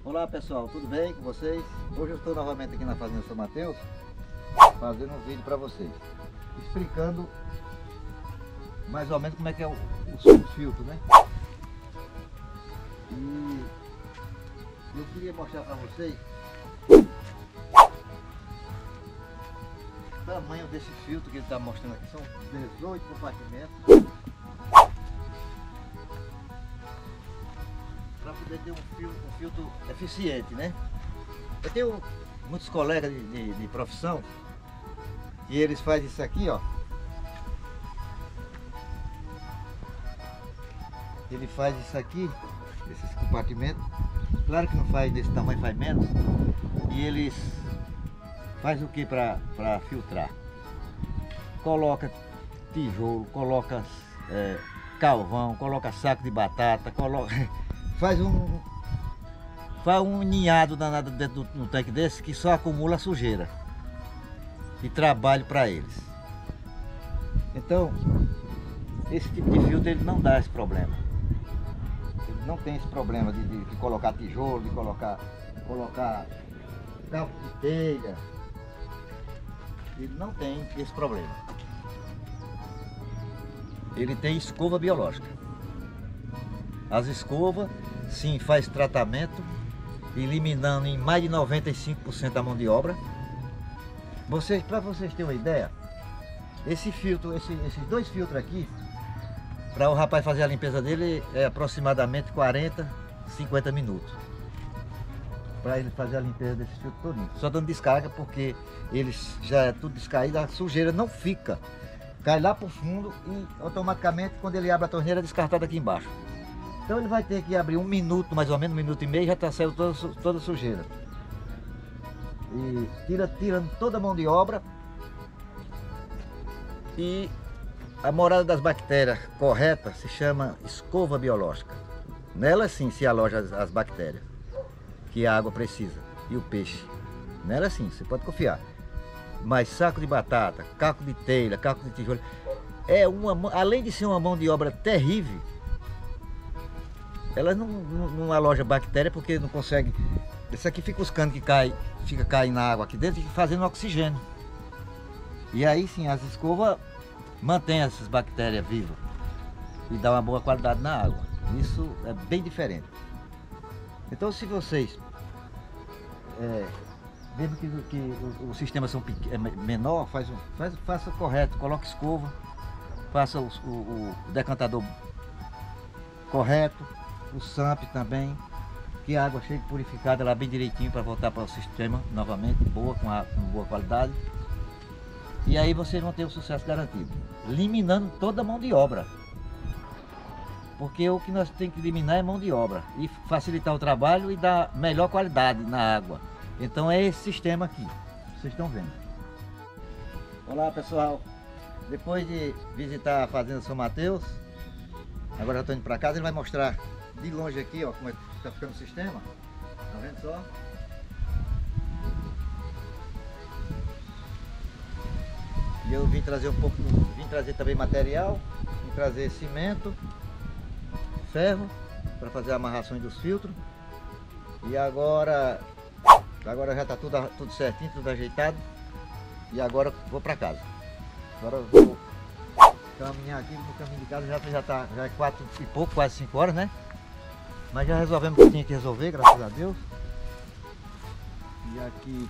Olá pessoal, tudo bem com vocês? Hoje eu estou novamente aqui na Fazenda São Mateus fazendo um vídeo para vocês explicando mais ou menos como é que é o filtro, né? E eu queria mostrar para vocês o tamanho desse filtro que ele está mostrando aqui. São 18 compartimentos para poder ter um filtro eficiente, né? Eu tenho muitos colegas de profissão e eles fazem isso aqui, ó. Ele faz isso aqui, esses compartimentos. Claro que não faz desse tamanho, faz menos. E eles faz o que para filtrar? Coloca tijolo, coloca carvão, coloca saco de batata, coloca, faz um ninhado danado dentro do tanque desse que só acumula sujeira e trabalho para eles. Então, esse tipo de filtro ele não dá esse problema. Ele não tem esse problema de colocar tijolo, de colocar cabo de telha. Ele não tem esse problema. Ele tem escova biológica. As escovas, sim, faz tratamento, eliminando em mais de 95% da mão de obra. Para vocês terem uma ideia, esse filtro, esses dois filtros aqui, para o rapaz fazer a limpeza dele é aproximadamente 40, 50 minutos. Para ele fazer a limpeza desse filtro todinho. Só dando descarga, porque eles já é tudo descaído, a sujeira não fica. Cai lá para o fundo e automaticamente quando ele abre a torneira é descartado aqui embaixo. Então ele vai ter que abrir 1 minuto, mais ou menos 1 minuto e meio, já está saindo toda a sujeira. E tirando toda a mão de obra. E a morada das bactérias correta se chama escova biológica. Nela sim se aloja as bactérias que a água precisa e o peixe. Nela sim, você pode confiar. Mas saco de batata, caco de telha, caco de tijolo, além de ser uma mão de obra terrível, ela não aloja bactéria porque não consegue. Isso aqui fica os canos que fica caindo na água aqui dentro e fazendo oxigênio. E aí sim as escovas mantêm essas bactérias vivas e dá uma boa qualidade na água. Isso é bem diferente. Então se vocês mesmo que o sistema são menor, faça correto, coloque escova, faça o decantador correto, o SAMP também, que a água chegue purificada lá bem direitinho para voltar para o sistema novamente, com boa qualidade. E aí vocês vão ter o sucesso garantido, eliminando toda a mão de obra. Porque o que nós temos que eliminar é mão de obra e facilitar o trabalho e dar melhor qualidade na água. Então é esse sistema aqui, vocês estão vendo. Olá pessoal, depois de visitar a Fazenda São Mateus, agora eu estou indo para casa, ele vai mostrar de longe aqui, ó, como é que está ficando o sistema. Tá vendo só? E eu vim trazer também material, vim trazer cimento, ferro para fazer a amarração dos filtros. E agora já está tudo certinho, tudo ajeitado. E agora vou para casa. Agora eu vou caminhar aqui no caminho de casa, já é 4 e pouco, quase 5 horas, né? Mas já resolvemos o que tinha que resolver, graças a Deus. E aqui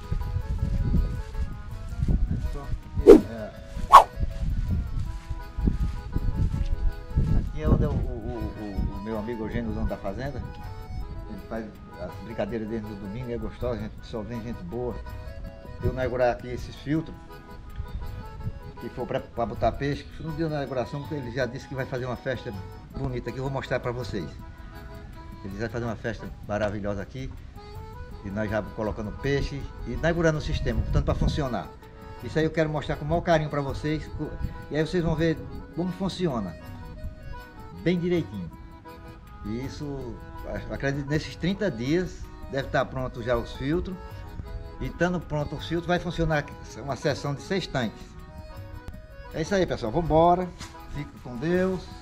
aqui é onde o meu amigo Eugênio, o dono da fazenda, ele faz as brincadeiras dentro do domingo, é gostoso, só vem gente boa. Eu inaugurar aqui esses filtros, que for para botar peixe, no dia da inauguração ele já disse que vai fazer uma festa bonita aqui, eu vou mostrar para vocês. Ele vai fazer uma festa maravilhosa aqui, e nós já colocando peixe e inaugurando o sistema, tanto para funcionar. Isso aí eu quero mostrar com o maior carinho para vocês, e aí vocês vão ver como funciona, bem direitinho. E isso, acredito, nesses 30 dias deve estar pronto já os filtros. E estando pronto os filtros, vai funcionar uma seção de 6 tanques. É isso aí, pessoal, vamos embora. Fique com Deus.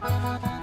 Música